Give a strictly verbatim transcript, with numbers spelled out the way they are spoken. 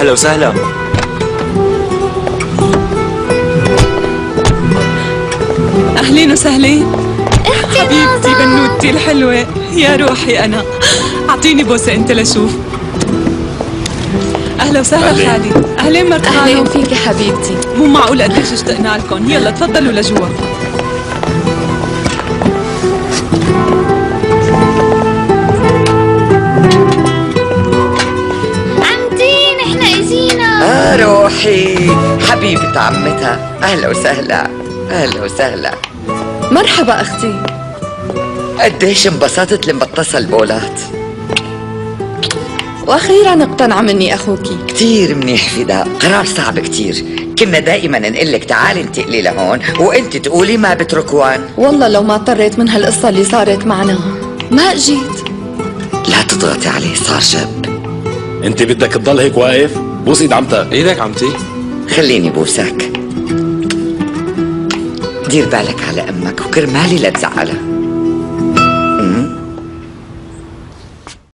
اهلا وسهلا. اهلين وسهلين حبيبتي بنوتي الحلوة يا روحي أنا. أعطيني بوسة أنت لشوف. أهلا وسهلا خالي. أهلين مرحبا. أهلين فيكي حبيبتي. مو معقول قديش اشتقنا لكم. يلا تفضلوا لجوا. عمتي نحن اجينا. آه روحي حبيبة عمتها. أهلا وسهلا. أهلا وسهلا. مرحبا أختي. قديش انبسطت لما اتصل بولات. وأخيرا اقتنع مني أخوكي. كتير منيح فداء، قرار صعب كتير. كنا دائما نقلك تعالي انتقلي لهون وانت تقولي ما بتركوان. والله لو ما اضطريت من هالقصة اللي صارت معنا ما اجيت. لا تضغطي عليه، صار شاب. انت بدك تضل هيك واقف؟ بوس ايد عمتك. ايدك عمتي. خليني بوسك. دير بالك على امك وكرمالي لا تزعلها.